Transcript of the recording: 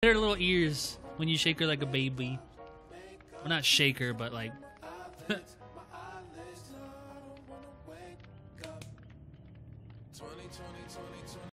her little ears when you shake her like a baby. Well, not shake her, but like